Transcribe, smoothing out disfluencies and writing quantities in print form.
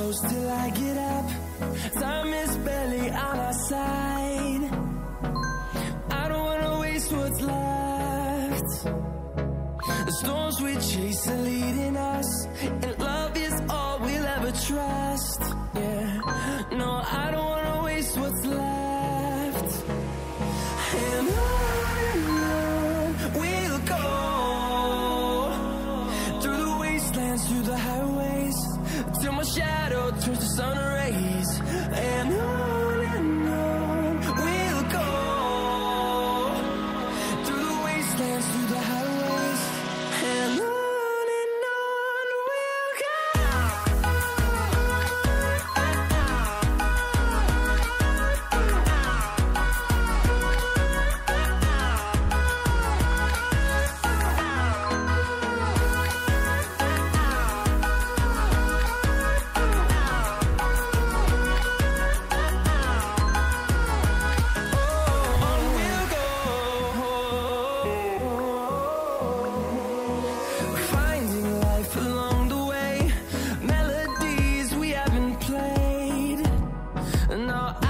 close till I get up. Time is barely on our side. I don't wanna waste what's left. The storms we chase are leading us, and love is all we'll ever trust. Yeah, no, I don't wanna waste what's left. And on we'll go, through the wastelands, through the highways, till my shadow turns to sun rays. And on we'll go, through the wastelands, through the highways, and on we'll go. Finding life along the way, melodies we haven't played. No,